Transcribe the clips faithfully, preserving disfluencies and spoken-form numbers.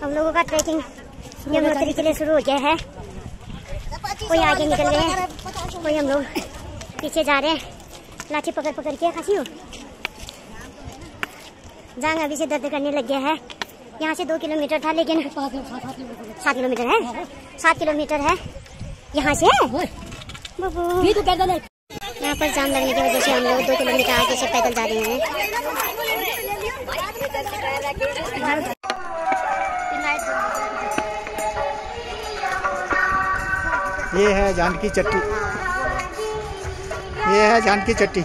हम लोगों का ट्रैकिंग यमुनोत्री के लिए शुरू हो गया है। कोई आगे निकल गए हैं, कोई हम लोग पीछे जा रहे हैं लाठी पकड़ पकड़ के। खासी हो जांग अभी से दर्द करने लग गया है। यहाँ से दो किलोमीटर था लेकिन सात किलोमीटर है सात किलोमीटर है यहाँ से। यहाँ पर जाम लगने की वजह से हम लोग दो किलोमीटर आगे से पैदल जा रहे हैं। ये है जानकी चट्टी, ये है जानकी चट्टी।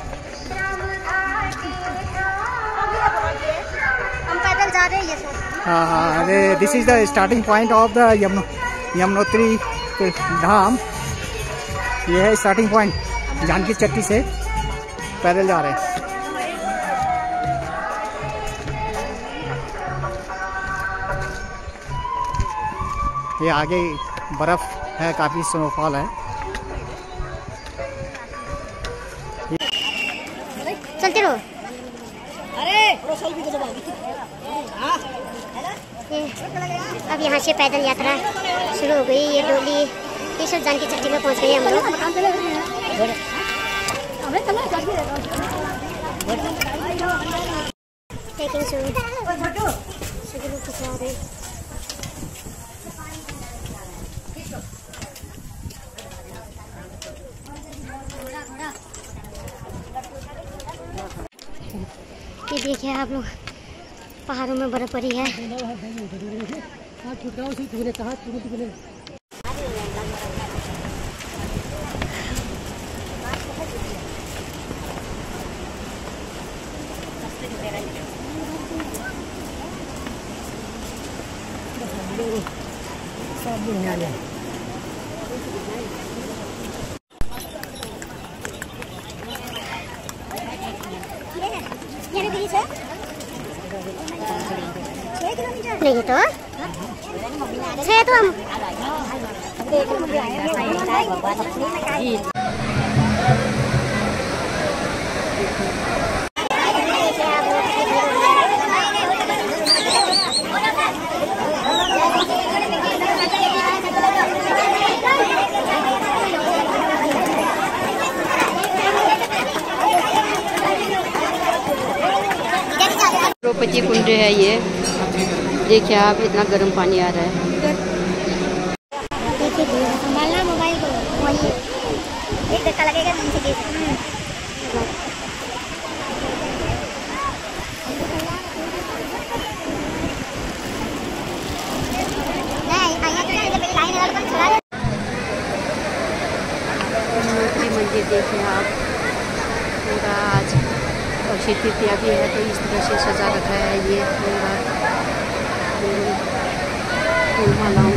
हम पैदल जा रहे हैं ये सब। हाँ हाँ, this is the starting point of the यमुनो यमुनोत्री धाम। ये है स्टार्टिंग पॉइंट, जानकी चट्टी से पैदल जा रहे हैं। ये आगे बर्फ है, काफी स्नोफॉल है। चलते रहो। अरे अब यहाँ से पैदल यात्रा शुरू हो गई। ये डोली ये सब जानकी चट्टी में पहुँच गए हम लोग। ट्रैकिंग शुरू सभी लोग खिंचा रहे हैं। ये देखिए आप लोग, पहाड़ों में बर्फ पड़ी है। नहीं तो छह तो हम द्रौपदी कुंड है। ये देखिए आप, इतना गर्म पानी आ रहा है। देखिए संभालना मोबाइल को, वही एक धक्का लगेगा नीचे गिर। मंदिर देखिए आप, पूरा आज अक्षय तृतीया भी है तो इस तरह से सजा रखा है। ये पूरा फूल मालाओं